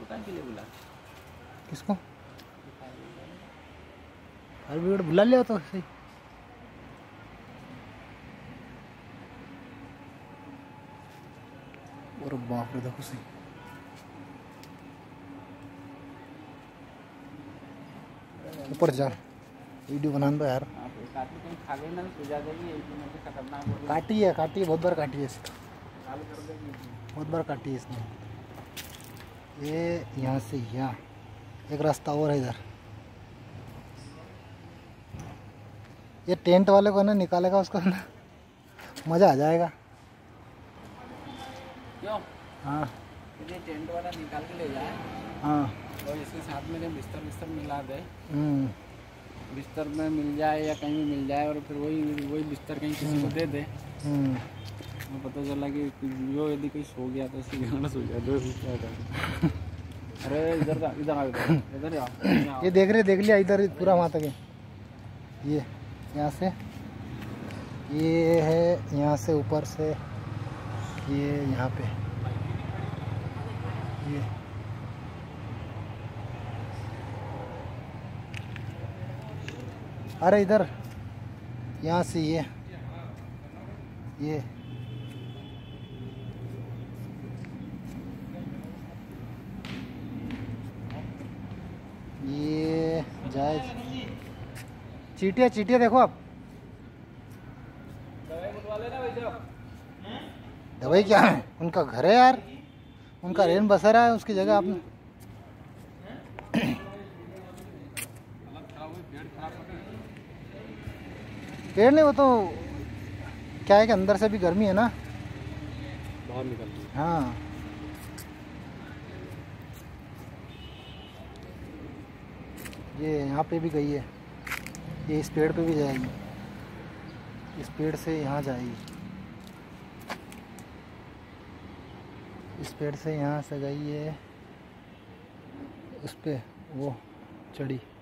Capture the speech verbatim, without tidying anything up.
कहाँ के लिए बुला? किसको? फायर ब्रिगेड बुला लिया तो सही। और बाप रे देखो सही। ऊपर जा वीडियो बनाने दो यार। खा गई ना तो जा जाएगी, खतरनाक काटी है, काटी है, बहुत बार काटी है इसको, चालू कर देगी, बहुत बार काटी है इसने। ये यहाँ से यहाँ एक रास्ता और है इधर। ये टेंट वाले को ना निकालेगा, उसको ना मज़ा आ जाएगा। क्यों? हाँ ये टेंट वाला निकाल के ले जाए। हाँ, और इसके साथ में बिस्तर बिस्तर मिला दे, हम्म, बिस्तर में मिल जाए या कहीं भी मिल जाए, और फिर वही वही बिस्तर कहीं किसी को दे दे। हम्म। तो पता चला कि जो यदि कोई सो गया तो उसकी गाना सो गया तो क्या कर। अरे इधर का इधर आ, इधर इधर आ। ये देख रहे देख लिया इधर पूरा वहाँ तक है। ये यहाँ से ये है, यहाँ से ऊपर से ये यहाँ पे ये अरे इधर यहाँ से ये ये ये जाए। चीटियाँ चीटियाँ देखो आप। दवाई क्या है? उनका घर है यार, उनका रेन बसेरा है, उसकी जगह आपने पेड़ नहीं। वो तो क्या है कि अंदर से भी गर्मी है ना, बाहर निकल रही है। हाँ। ये यहाँ पे भी गई है, ये इस पेड़ पे भी जाएगी, इस पेड़ से यहाँ जाएगी, इस पेड़ से यहाँ से गई है, उस पे वो चढ़ी।